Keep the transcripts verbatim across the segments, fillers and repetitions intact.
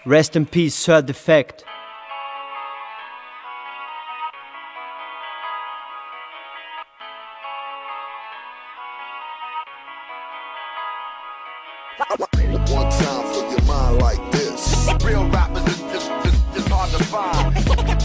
Rest in peace, Sir Defect. One time for your mind like this. Real rappers is, is, is, is hard to find.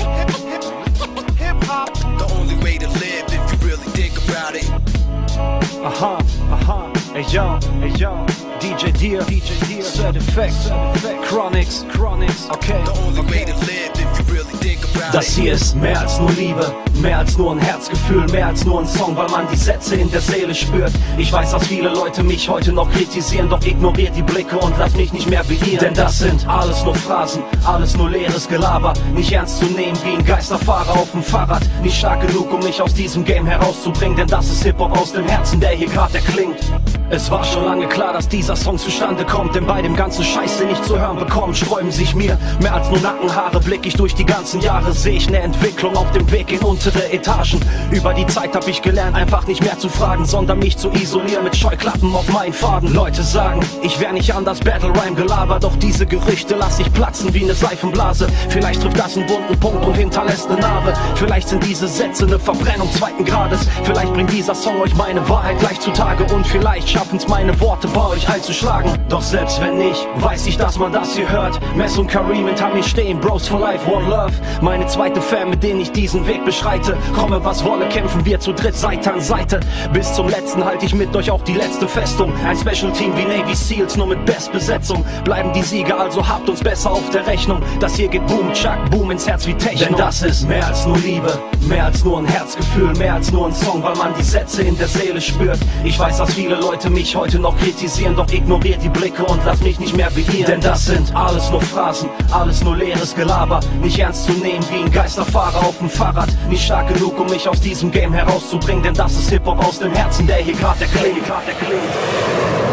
Hip hop, the only way to live if you really think about it. Aha, aha, ey yo, ey yo, D J Deer, D J Deer, Sir Defect, Chronix, Chronix, okay, The only way okay. to live if you really think about Das it. hier ist mehr als nur Liebe, mehr als nur ein Herzgefühl, mehr als nur ein Song, weil man die Sätze in der Seele spürt. Ich weiß, dass viele Leute mich heute noch kritisieren, doch ignoriert die Blicke und lass mich nicht mehr beirren. Denn das sind alles nur Phrasen, alles nur leeres Gelaber, nicht ernst zu nehmen wie ein Geisterfahrer auf dem Fahrrad. Nicht stark genug, um mich aus diesem Game herauszubringen, denn das ist Hip-Hop aus dem Herzen, der hier gerade erklingt. Es war schon lange klar, dass dieser Song zustande kommt, denn bei dem ganzen Scheiß, den ich zu hören bekomme, sträuben sich mir mehr als nur Nackenhaare. Blick ich durch die ganzen Jahre, sehe ich eine Entwicklung auf dem Weg in untere Etagen. Über die Zeit hab ich gelernt, einfach nicht mehr zu fragen, sondern mich zu isolieren mit Scheuklappen auf meinen Faden. Leute sagen, ich wär nicht anders Battle Rhyme gelabert, doch diese Gerüchte lass ich platzen wie eine Seifenblase. Vielleicht trifft das einen wunden Punkt und hinterlässt eine Narbe. Vielleicht sind diese Sätze eine Verbrennung zweiten Grades. Vielleicht bringt dieser Song euch meine Wahrheit gleich zutage und vielleicht schaffen's meine Worte bei euch einzuschlagen. Doch selbst wenn nicht, weiß ich, dass man das hier hört. Mess und Kareem hinter mir stehen, Bros for life, one love. Meine zweite Fan, mit denen ich diesen Weg beschreite. Komme was wolle, kämpfen wir zu dritt Seite an Seite. Bis zum letzten halte ich mit euch auch die letzte Festung. Ein Special Team wie Navy Seals, nur mit Bestbesetzung. Bleiben die Sieger, also habt uns besser auf der Rechnung. Das hier geht boom, chuck, boom ins Herz wie Techno. Denn das ist mehr als nur Liebe, mehr als nur ein Herzgefühl, mehr als nur ein Song, weil man die Sätze in der Seele spürt. Ich weiß, dass viele Leute mich heute noch kritisieren, doch ignoriert die Blicke und lass mich nicht mehr beirren. Denn das sind alles nur Phrasen, alles nur leeres Gelaber, nicht ernst zu nehmen wie ein Geisterfahrer auf dem Fahrrad. Nicht stark genug, um mich aus diesem Game herauszubringen, denn das ist Hip-Hop aus dem Herzen, der hier gerade erklingt.